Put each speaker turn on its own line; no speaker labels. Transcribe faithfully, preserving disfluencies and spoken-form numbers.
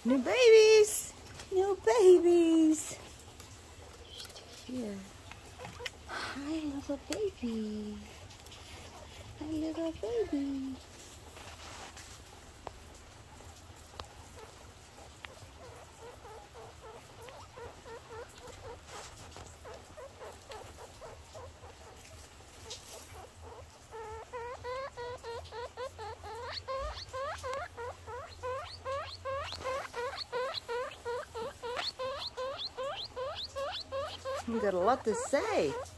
New babies! New babies! Here. Hi, little baby. Hi, little baby. You got a lot to say.